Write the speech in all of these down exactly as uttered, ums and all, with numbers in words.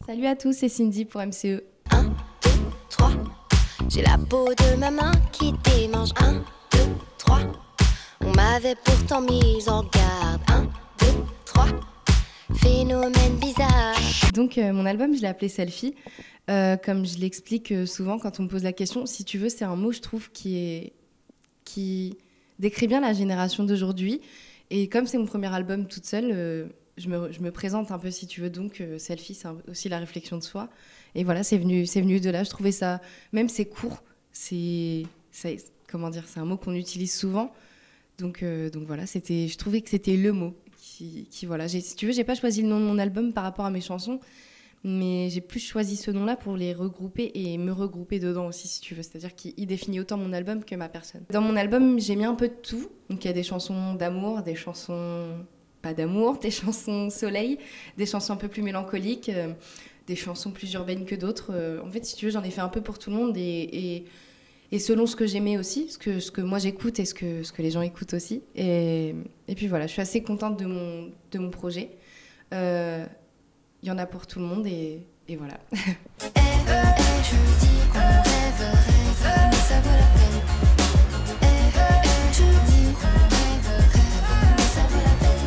Salut à tous, c'est Cindy pour M C E. un, deux, trois. J'ai la peau de ma main qui démange. un, deux, trois. On m'avait pourtant mise en garde. un, deux, trois. Phénomène bizarre. Donc euh, mon album, je l'ai appelé Selfie. Euh, comme je l'explique euh, souvent quand on me pose la question, si tu veux, c'est un mot, je trouve, qui, est... qui décrit bien la génération d'aujourd'hui. Et comme c'est mon premier album toute seule, euh, je, me, je me présente un peu, si tu veux. Donc euh, Selfie, c'est aussi la réflexion de soi. Et voilà, c'est venu, c'est venu de là. Je trouvais ça, même c'est court, c'est, c'est comment dire, c'est un mot qu'on utilise souvent. Donc, euh, donc voilà, c'était, je trouvais que c'était le mot. Qui, qui, voilà. J'ai, si tu veux, j'ai pas choisi le nom de mon album par rapport à mes chansons, mais j'ai plus choisi ce nom-là pour les regrouper et me regrouper dedans aussi, si tu veux. C'est-à-dire qu'il définit autant mon album que ma personne. Dans mon album, j'ai mis un peu de tout. Donc il y a des chansons d'amour, des chansons pas d'amour, des chansons soleil, des chansons un peu plus mélancoliques, euh, des chansons plus urbaines que d'autres. Euh, en fait, si tu veux, j'en ai fait un peu pour tout le monde et, et, et selon ce que j'aimais aussi, ce que, ce que moi j'écoute et ce que, ce que les gens écoutent aussi. Et, et puis voilà, je suis assez contente de mon, de mon projet. Euh, Il y en a pour tout le monde et, et voilà. Eh, eh, tu dis qu'on rêve, rêve, mais ça vaut la peine. Eh, eh, tu dis qu'on rêve, rêve, mais ça vaut la peine.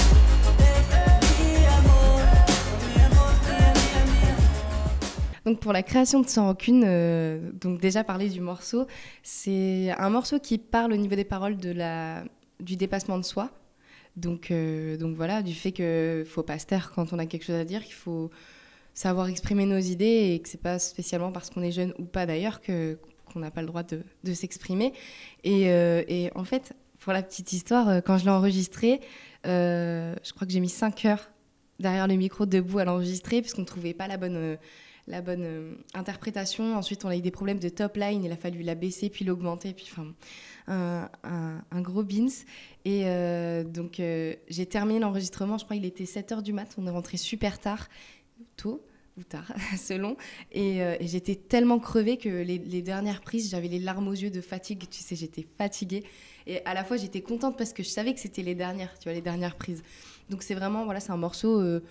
Donc pour la création de Sans Rancune, euh, donc déjà parler du morceau, c'est un morceau qui parle au niveau des paroles de la, du dépassement de soi. Donc, euh, donc voilà, du fait qu'il ne faut pas se taire quand on a quelque chose à dire, qu'il faut savoir exprimer nos idées et que ce n'est pas spécialement parce qu'on est jeune ou pas d'ailleurs que, qu'on n'a pas le droit de, de s'exprimer. Et, euh, et en fait, pour la petite histoire, quand je l'ai enregistré, euh, je crois que j'ai mis cinq heures derrière le micro debout à l'enregistrer puisqu'on ne trouvait pas la bonne, euh, la bonne euh, interprétation. Ensuite, on a eu des problèmes de top line, il a fallu la baisser puis l'augmenter. Puis, enfin, un, un, un gros beans. Et euh, donc, euh, j'ai terminé l'enregistrement, je crois qu'il était sept heures du mat, on est rentré super tard, tôt ou tard, selon. Et, euh, et j'étais tellement crevée que les, les dernières prises, j'avais les larmes aux yeux de fatigue, tu sais, j'étais fatiguée. Et à la fois, j'étais contente parce que je savais que c'était les dernières, tu vois, les dernières prises. Donc, c'est vraiment, voilà, c'est un morceau euh,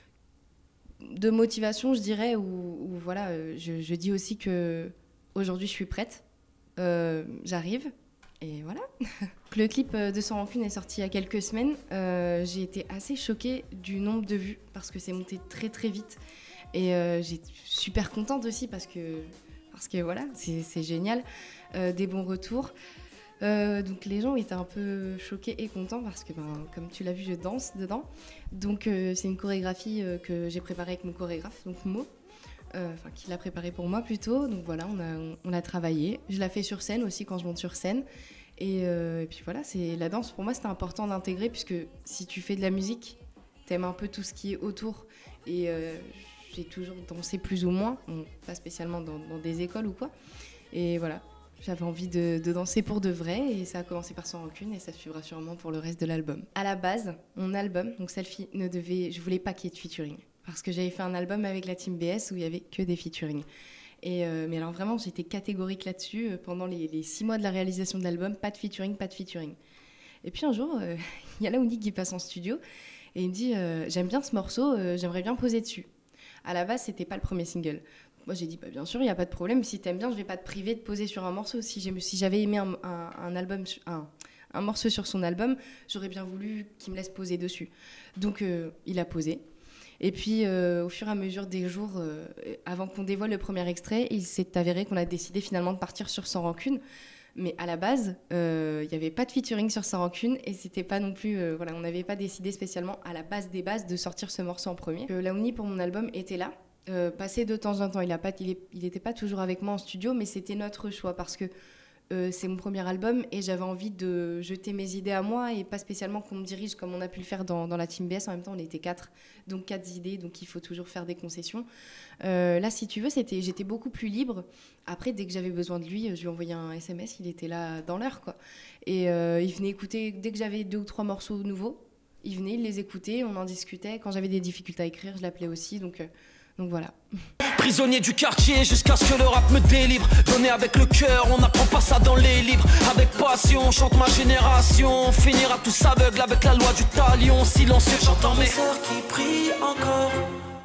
de motivation, je dirais, où, où voilà, euh, je, je dis aussi qu'aujourd'hui, je suis prête, euh, j'arrive. Et voilà. Le clip de Sans Rancune est sorti il y a quelques semaines. Euh, j'ai été assez choquée du nombre de vues parce que c'est monté très très vite. Et euh, j'ai super contente aussi parce que, parce que voilà, c'est, c'est génial. Euh, des bons retours. Euh, donc les gens étaient un peu choqués et contents parce que, ben, comme tu l'as vu, je danse dedans. Donc euh, c'est une chorégraphie euh, que j'ai préparée avec mon chorégraphe, donc Mo. Enfin, euh, qui l'a préparé pour moi plutôt. Donc voilà, on a, on, on a travaillé. Je la fais sur scène aussi quand je monte sur scène. Et, euh, et puis voilà, c'est, la danse, pour moi, c'était important d'intégrer puisque si tu fais de la musique, t'aimes un peu tout ce qui est autour. Et euh, j'ai toujours dansé plus ou moins, bon, pas spécialement dans, dans des écoles ou quoi. Et voilà, j'avais envie de, de danser pour de vrai et ça a commencé par Sans Rancune et ça suivra sûrement pour le reste de l'album. À la base, mon album, donc Selfie, ne devait, je voulais pas qu'il y ait de featuring. Parce que j'avais fait un album avec la team B S où il n'y avait que des featuring. Et euh, mais alors vraiment, j'étais catégorique là-dessus. Euh, pendant les, les six mois de la réalisation de l'album, pas de featuring, pas de featuring. Et puis un jour, il euh, y a Laouni qui passe en studio et il me dit euh, « J'aime bien ce morceau, euh, j'aimerais bien poser dessus ». À la base, c'était pas le premier single. Moi, j'ai dit bah, « Bien sûr, il n'y a pas de problème. Si t'aimes bien, je vais pas te priver de poser sur un morceau. Si, j'ai, si j'avais aimé un, un, un album... Un, un morceau sur son album, j'aurais bien voulu qu'il me laisse poser dessus. » Donc, euh, il a posé. Et puis, euh, au fur et à mesure des jours, euh, avant qu'on dévoile le premier extrait, il s'est avéré qu'on a décidé finalement de partir sur Sans Rancune. Mais à la base, il euh, n'y avait pas de featuring sur Sans Rancune et c'était pas non plus, euh, voilà, on n'avait pas décidé spécialement à la base des bases de sortir ce morceau en premier. Euh, Laouni pour mon album était là, euh, passé de temps en temps. Il a pas, il n'était pas toujours avec moi en studio, mais c'était notre choix parce que Euh, c'est mon premier album et j'avais envie de jeter mes idées à moi et pas spécialement qu'on me dirige comme on a pu le faire dans, dans la team B S. En même temps, on était quatre, donc quatre idées, donc il faut toujours faire des concessions. Euh, là, si tu veux, c'était, j'étais beaucoup plus libre. Après, dès que j'avais besoin de lui, je lui envoyais un S M S, il était là dans l'heure, quoi. Et euh, il venait écouter, dès que j'avais deux ou trois morceaux nouveaux, il venait, il les écoutait, on en discutait. Quand j'avais des difficultés à écrire, je l'appelais aussi, donc... Euh, Donc voilà. Prisonnier du quartier jusqu'à ce que le rap me délivre. Donner avec le cœur, on n'apprend pas ça dans les livres. Avec passion, on chante ma génération. On finira tous aveugles avec la loi du talion. Silencieux, j'entends mes sœurs qui prient encore.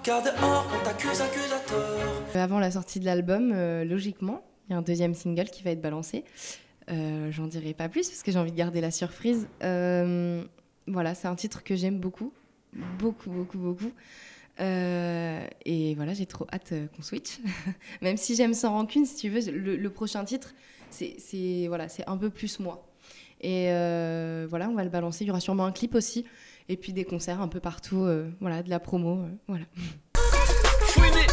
Car dehors on t'accuse, accusateur. Avant la sortie de l'album, euh, logiquement, il y a un deuxième single qui va être balancé. Euh, j'en dirai pas plus parce que j'ai envie de garder la surprise. Euh, voilà, c'est un titre que j'aime beaucoup, beaucoup, beaucoup, beaucoup. Euh, et voilà, j'ai trop hâte euh, qu'on switch. Même si j'aime Sans Rancune, si tu veux, le, le prochain titre, c'est, c'est, voilà, c'est un peu plus moi. Et euh, voilà, on va le balancer. Il y aura sûrement un clip aussi. Et puis des concerts un peu partout, euh, voilà, de la promo, euh, voilà. Fouiné,